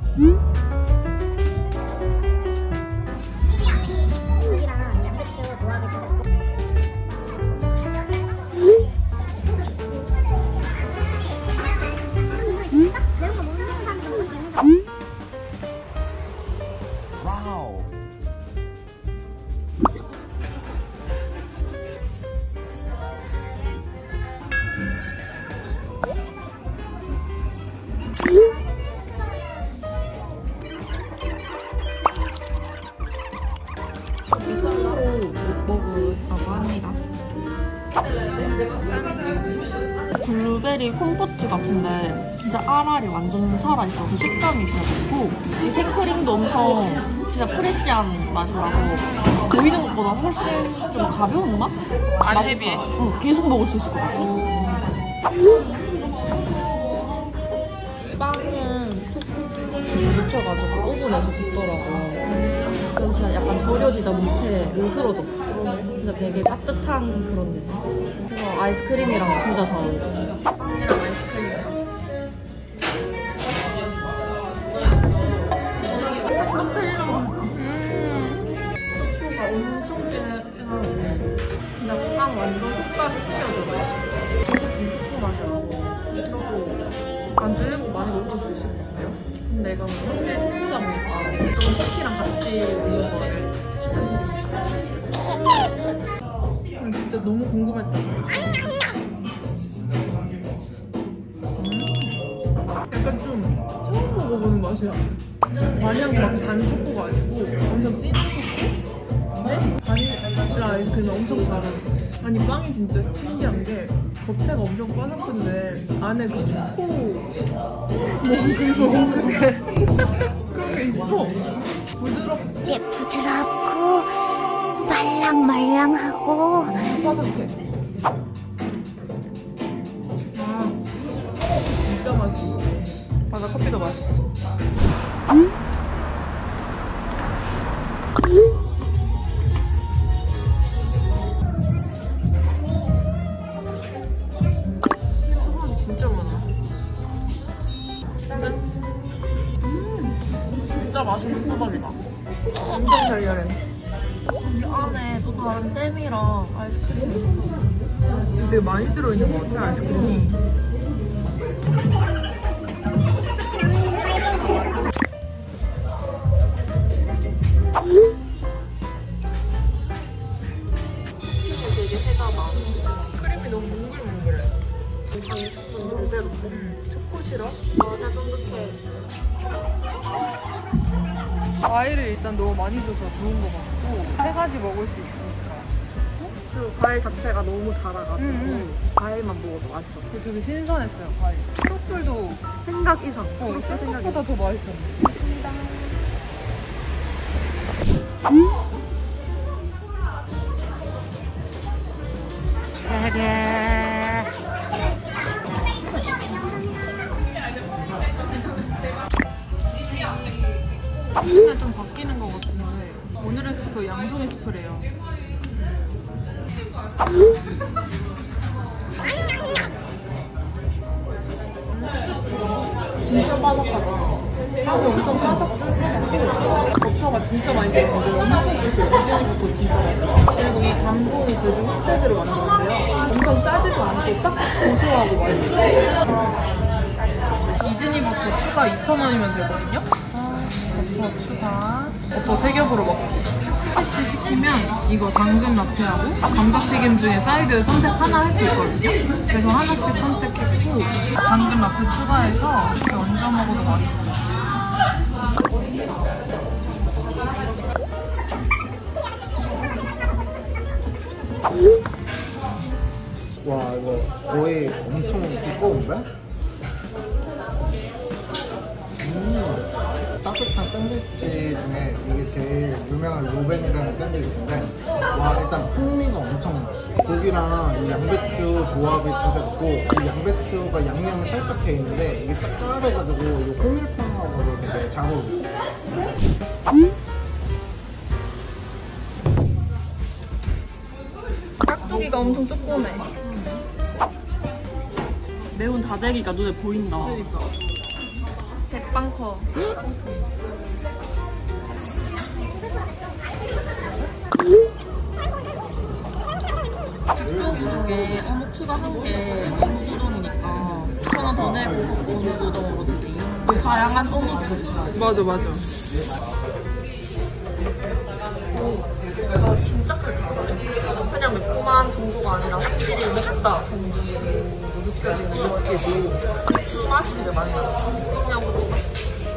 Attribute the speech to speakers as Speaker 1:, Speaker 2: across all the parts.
Speaker 1: 블루베리 콤포트 같은데 진짜 알알이 완전 살아있어서 식감이 진짜 좋고 이 생크림도 엄청 진짜 프레쉬한 맛이라서 보이는 것보다 훨씬 좀 가벼운 맛? 맛있어요. 응, 계속 먹을 수 있을 것 같아. 빵은 초코크림 묻혀가지고 오븐에서 굽더라고요. 그래서 진짜 약간 절여지다 못해 으스러졌어. 진짜 되게 따뜻한 그런 느낌. 그래서 아이스크림이랑 진짜 잘 어울려. 빵이랑 아이스크림이랑. 초코가 엄청 진하고 그냥 빵 완전 속까지 스며들어요. 진짜 초코 맛이라고. 저도 안 질리고 많이 먹을 수 있을 것 같아요. 근데 이거는 확실히 초코다 보니까 좀 커피랑 같이 먹는 거를 추천드립니다. 진짜 너무 궁금했다. 약간 좀 처음 먹어보는 맛이야. 마냥 막 단 초코가 아니고 엄청 찐 초코? 근데 바닐라 아이스크림이 엄청 다른. 아니 빵이 진짜 신기한 게 겉에가 엄청 바삭한데 안에 그 초코 몽글몽글 그런 게 있어.
Speaker 2: 부드럽고 말랑말랑하고
Speaker 1: 바삭해. 아, 진짜 맛있어. 맞아, 커피도 맛있어. 수박이 진짜 많아. 진짜 맛있는 수박이다. 엄청 달달해. 이 안에 또 다른 잼이랑 아이스크림이 있어. 되게 많이 들어있는 것 같아, 아이스크림이. 되게 세다다. 크림이 너무 몽글몽글해. 제대로인데? 초코 시럽? 맞아, 쫀득해. 과일을 일단 너무 많이 줘서 좋은 것 같고 3가지 먹을 수 있으니까 그리고 과일 자체가 너무 달아가지고 과일만 먹어도 맛있어. 되게 신선했어요, 과일. 트러플도 생각 이상. 생각보다 더 맛있었네. 맛있습니다. 맨날 좀 바뀌는 것 같은데 오늘의 스프 양송이 스프래요. 진짜 바삭하다. 빵이 엄청 바삭하고 버터가 진짜 많이 들어있는데 엄청 맛있어요. 이즈니 버터 진짜 맛있어요. 그리고 이 잠봉이 제주 흑돼지로 만든 건데요. 엄청 짜지도 않고 딱 고소하고 맛있어요. 이즈니 버터 추가 2,000원이면 되거든요. 버터 추가. 버터 3겹으로 먹고. 같이 시키면 이거 당근 라페하고 감자튀김 중에 사이드 선택 하나 할 수 있거든요. 그래서 하나씩 선택했고 당근 라페 추가해서 이렇게 얹어 먹어도 맛있어요.
Speaker 3: 와, 이거 거의 엄청 두꺼운데? 따뜻한 샌드위치 중에 이게 제일 유명한 루벤이라는 샌드위치인데 와, 일단 풍미가 엄청나. 고기랑 이 양배추 조합이 진짜 좋고 이 양배추가 양념이 살짝 돼 있는데 이게 딱 잘라가지고 이 호밀빵하고 되게 잘 어울려.
Speaker 1: 깍두기가 엄청 조그매. 매운 다대기가 눈에 보인다. 그러니까. 빵커. 이게 어묵 추가 한 개 우동이니까 하나 더 내고 어묵 우동 먹어도 돼요. 다양한 어묵들이 좋아요. 맞아 맞아. 진짜 칼칼하네. 그냥 매콤한 정도가 아니라 확실히 맵다 정도로 느껴지는 느끼고 고추 맛이 되게 많이 나요. 그냥 고추 맛.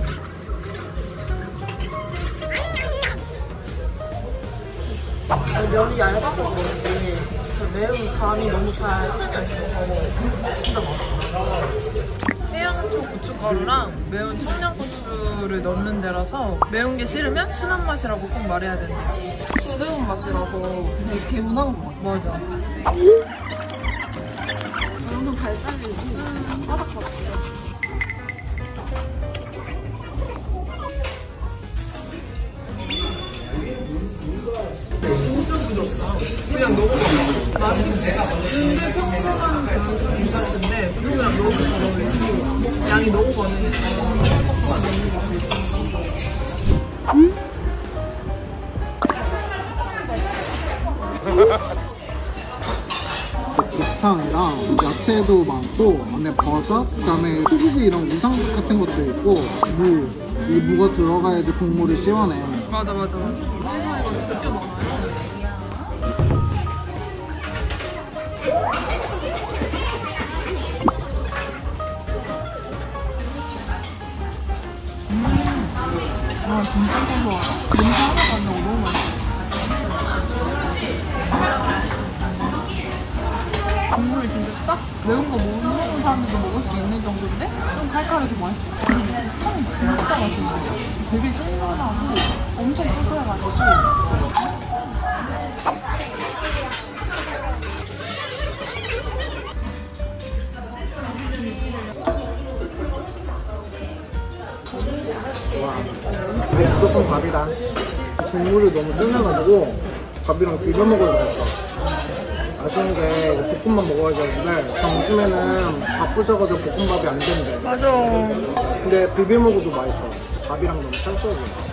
Speaker 1: 면이 얇아서 그런지 그 매운 간이 너무 잘 스며 있어서 진짜 맛있어요. 해양초 고춧가루랑 매운 청양고추를 넣는 데라서 매운 게 싫으면 순한 맛이라고 꼭 말해야 된대요. 매운 맛이라서 되게 개운한 것 같아. 맞아. 엄청 잘 잘리고 바삭바삭해요. 진짜 부드럽다. 그냥 너무 맛있는데? 근데 평소랑 별로 괜찮은데 우동이랑 너무 잘 어울리고 양이 너무 많으니까 퍽퍽한 면이 있어요.
Speaker 3: 곱창이랑 야채도 많고 안에 버섯, 그다음에 소고기 이런 우삼겹 같은 것도 있고 무. 이 무가 들어가야지 국물이 시원해.
Speaker 1: 맞아 맞아 맞아. 이거 꽤 많아요. 아 진짜 고소하다. 냄새 하나도 안 나고 너무 맛있어. 국물이 진짜 딱 매운 거 못 먹는 사람들도 먹을 수 있는 정도인데 좀 칼칼해서 맛있어. 탕이 진짜 맛있는데 되게 신선하고 엄청 고소해가지고.
Speaker 3: 이게 무조건 밥이다. 국물이 너무 쫄려가지고 밥이랑 비벼 먹어도 맛있어. 아쉬운 게 이거 볶음밥 먹어야 되는데 점심에는 바쁘셔가지고 볶음밥이 안 된대.
Speaker 1: 맞아.
Speaker 3: 근데 비벼 먹어도 맛있어. 밥이랑 너무 찰떡이야.